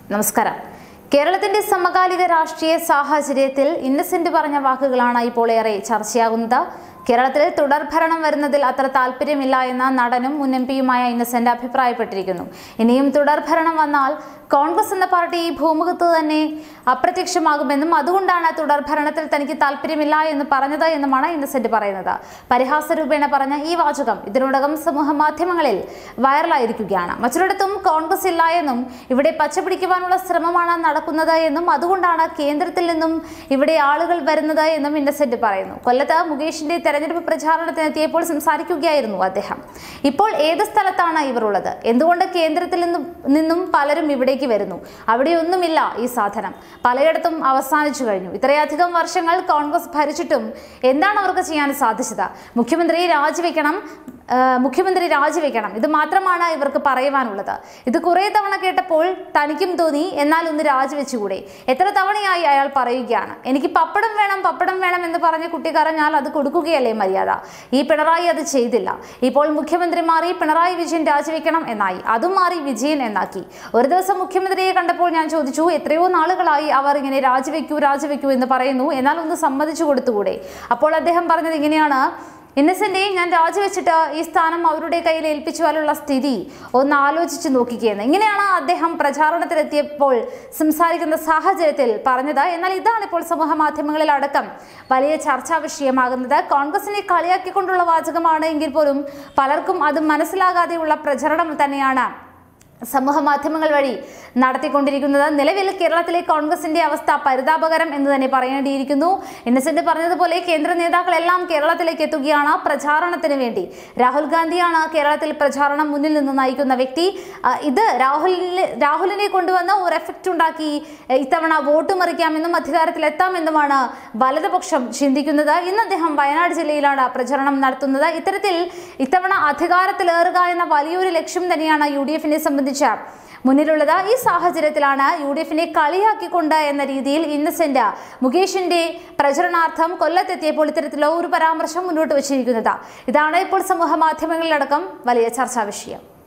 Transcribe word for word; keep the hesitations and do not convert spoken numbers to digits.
നമസ്കാരം. കേരളത്തിന്റെ സമകാലിക രാഷ്ട്രീയ സാഹചര്യത്തിൽ ഇന്നസെന്റ് പറഞ്ഞ വാക്കുകളാണ് ഇപ്പോൾ ഏറെ ചർച്ചയാകുന്നത്. കേരളത്തിൽ തുടർഭരണം വരുന്നതിൽ അത്ര താല്പര്യമില്ല എന്ന നടനും മുൻ എം പിയുമായ ഇന്നസെന്റ് അഭിപ്രായപ്പെട്ടിരിക്കുന്നു. ഇനിയും തുടർഭരണം വന്നാൽ കോൺഗ്രസ് എന്ന പാർട്ടി ഈ ഭൂമുഖത്ത് തന്നെ അപ്രത്യക്ഷമാകുമെന്നും അതുകൊണ്ടാണ് തുടർഭരണത്തിൽ തനിക്ക് താല്പര്യമില്ല എന്ന് പറഞ്ഞത് എന്നുമാണ് ഇന്നസെന്റ് പറയുന്നത്. പരിഹാസരൂപേണ പറഞ്ഞ ഈ വാചകം ഇതിനോടകം സമൂഹ മാധ്യമങ്ങളിൽ വൈറലായിരിക്കുകയാണ്. മറ്റൊരിടത്തും കോൺഗ്രസ് ഇല്ല എന്നും ഇവിടെ പച്ചപിടിക്കുവാനുള്ള ശ്രമമാണ് നടക്കുന്നത് എന്നും അതുകൊണ്ടാണ് കേന്ദ്രത്തിൽ നിന്നും ഇവിടെ ആളുകൾ വരുന്നത് എന്നും ഇന്നസെന്റ് പറയുന്നു. കൊല്ലത്ത് മുകേഷിന്റെ തെരഞ്ഞെടുപ്പ് പ്രചാരണത്തിനെത്തിയപ്പോൾ സംസാരിക്കുകയായിരുന്നു അദ്ദേഹം. ഇപ്പോൾ ഏത് സ്ഥലത്താണ് ഇവർ ഉള്ളത്? എന്തുകൊണ്ട് കേന്ദ്രത്തിൽ നിന്നും നിന്നും പലരും ഇവിടേക്ക് വരുന്നു? അവിടെയൊന്നുമില്ല ഈ സാധനം. പലയിടത്തും അവസാനിച്ചു കഴിഞ്ഞു. ഇത്രയധികം വർഷങ്ങൾ കോൺഗ്രസ് ഭരിച്ചിട്ടും എന്താണ് അവർക്ക് ചെയ്യാൻ സാധിച്ചത്? മുഖ്യമന്ത്രി രാജിവെക്കണം, മുഖ്യമന്ത്രി രാജിവെക്കണം, ഇത് മാത്രമാണ് ഇവർക്ക് പറയുവാനുള്ളത്. ഇത് കുറെ തവണ കേട്ടപ്പോൾ തനിക്കും തോന്നി എന്നാൽ ഒന്ന് രാജിവെച്ചുകൂടെ. എത്ര തവണയായി അയാൾ പറയുകയാണ്, എനിക്ക് പപ്പടം വേണം പപ്പടം വേണം എന്ന് പറഞ്ഞ കുട്ടി കരഞ്ഞാൽ അത് കൊടുക്കുകയല്ലേ മര്യാദ? ഈ പിണറായി അത് ചെയ്തില്ല. ഇപ്പോൾ മുഖ്യമന്ത്രി മാറി പിണറായി വിജയൻ രാജിവെക്കണം എന്നായി, അതും മാറി വിജയൻ എന്നാക്കി. ഒരു ദിവസം മുഖ്യമന്ത്രിയെ കണ്ടപ്പോൾ ഞാൻ ചോദിച്ചു, എത്രയോ നാളുകളായി അവർ ഇങ്ങനെ രാജിവെക്കൂ രാജിവെക്കൂ എന്ന് പറയുന്നു, എന്നാൽ ഒന്ന് സമ്മതിച്ചു കൊടുത്തുകൂടെ? അപ്പോൾ അദ്ദേഹം പറഞ്ഞത് ഇങ്ങനെയാണ്, ഇന്നസെന്റ്, ഞാൻ രാജിവെച്ചിട്ട് ഈ സ്ഥാനം അവരുടെ കയ്യിൽ ഏൽപ്പിച്ചുവാനുള്ള സ്ഥിതി ഒന്ന് ആലോചിച്ച് നോക്കിക്കുകയെന്ന്. ഇങ്ങനെയാണ് അദ്ദേഹം പ്രചാരണത്തിലെത്തിയപ്പോൾ സംസാരിക്കുന്ന സാഹചര്യത്തിൽ പറഞ്ഞത്. എന്നാൽ ഇതാണ് ഇപ്പോൾ സമൂഹ മാധ്യമങ്ങളിൽ അടക്കം വലിയ ചർച്ചാ വിഷയമാകുന്നത്. കോൺഗ്രസിനെ കളിയാക്കിക്കൊണ്ടുള്ള വാചകമാണ് എങ്കിൽ പോലും പലർക്കും അത് മനസ്സിലാകാതെയുള്ള പ്രചരണം തന്നെയാണ് സമൂഹ മാധ്യമങ്ങൾ വഴി നടത്തിക്കൊണ്ടിരിക്കുന്നത്. നിലവിൽ കേരളത്തിലെ കോൺഗ്രസിന്റെ അവസ്ഥ പരിതാപകരം എന്ന് തന്നെ പറയേണ്ടിയിരിക്കുന്നു. ഇന്നസെന്റ് പറഞ്ഞതുപോലെ കേന്ദ്ര നേതാക്കളെല്ലാം കേരളത്തിലേക്ക് എത്തുകയാണ് പ്രചാരണത്തിന് വേണ്ടി. രാഹുൽ ഗാന്ധിയാണ് കേരളത്തിൽ പ്രചാരണം മുന്നിൽ നിന്ന് നയിക്കുന്ന വ്യക്തി. ഇത് രാഹുലിനെ രാഹുലിനെ കൊണ്ടുവന്ന് ഒരു എഫക്റ്റ് ഉണ്ടാക്കി ഇത്തവണ വോട്ട് മറിക്കാമെന്നും അധികാരത്തിലെത്താമെന്നുമാണ് വലതുപക്ഷം ചിന്തിക്കുന്നത്. ഇന്ന് അദ്ദേഹം വയനാട് ജില്ലയിലാണ് പ്രചരണം നടത്തുന്നത്. ഇത്തരത്തിൽ ഇത്തവണ അധികാരത്തിലേറുക എന്ന വലിയൊരു ലക്ഷ്യം തന്നെയാണ് യു ഡി എഫിനെ സംബന്ധിച്ച് മുന്നിലുള്ളത്. ഈ സാഹചര്യത്തിലാണ് യു ഡി എഫിനെ കളിയാക്കിക്കൊണ്ട് എന്ന രീതിയിൽ ഇന്നസെന്റ് മുകേഷിന്റെ പ്രചരണാർത്ഥം കൊല്ലത്തെത്തിയപ്പോൾ ഇത്തരത്തിലുള്ള ഒരു പരാമർശം മുന്നോട്ട് വച്ചിരിക്കുന്നത്. ഇതാണ് ഇപ്പോൾ സമൂഹ മാധ്യമങ്ങളിലടക്കം വലിയ ചർച്ചാ വിഷയം.